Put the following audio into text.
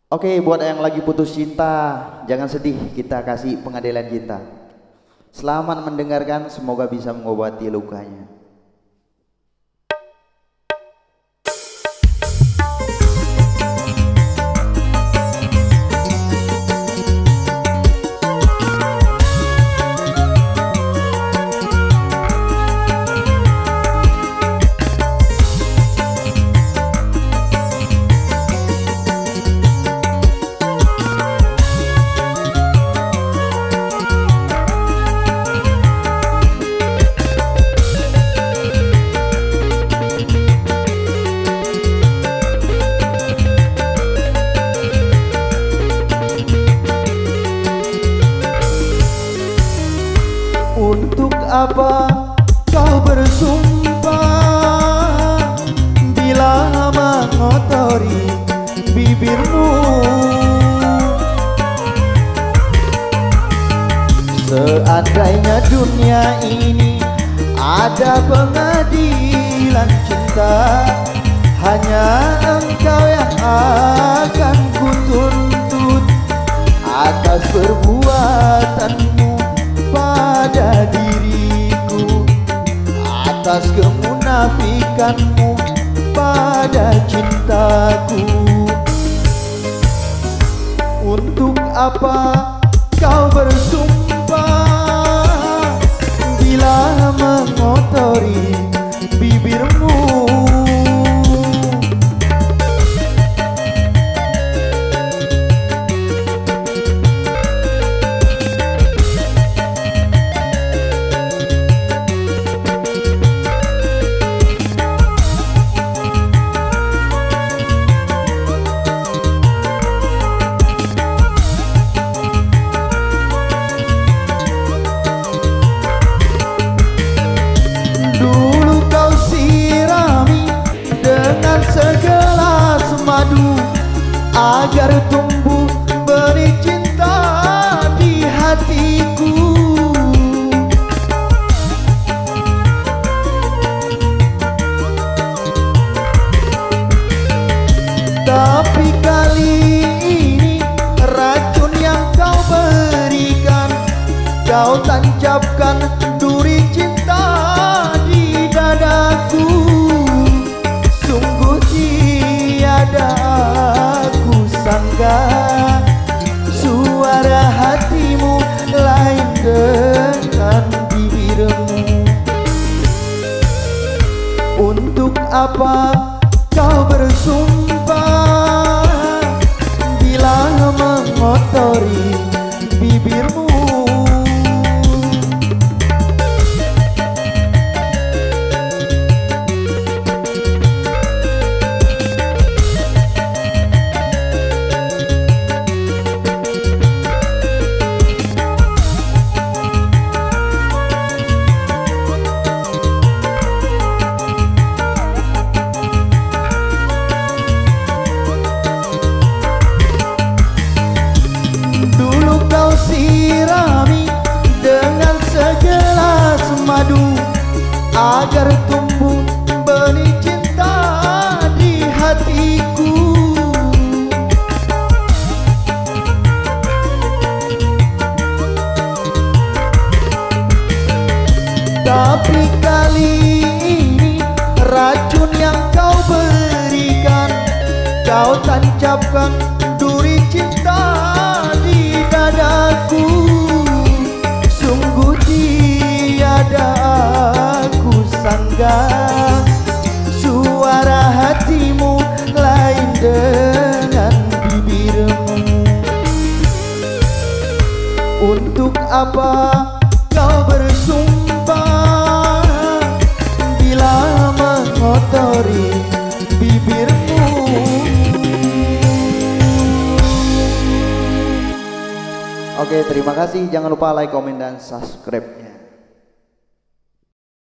Oke, buat yang lagi putus cinta, jangan sedih, kita kasih pengadilan cinta. Selamat mendengarkan, semoga bisa mengobati lukanya. Untuk apa kau bersumpah bila mengotori bibirmu? Seandainya dunia ini ada pengadilan cinta, hanya engkau yang akan kutuntut atas perbuatanmu pada diriku, atas kemunafikanmu pada cintaku. Untuk apa kau bersumpah bila mengotori bibirmu? Segelas madu agar tumbuh benih cinta di hatiku. Tapi kali ini racun yang kau berikan, kau tancapkan duri cinta di dadaku. Tiada aku sangka suara hatimu lain dengan bibirmu. Untuk apa kau bersumpah bila mengotori bibirmu? Sirami dengan segelas madu agar tumbuh benih cinta di hatiku. Tapi kali ini racun yang kau berikan, kau tancapkan duri cinta di dadaku. Sungguh tiada aku sangka suara hatimu lain dengan bibirmu. Untuk apa kau bersumpah bila mengotori bibirmu? Oke, terima kasih. Jangan lupa like, komen, dan subscribe-nya.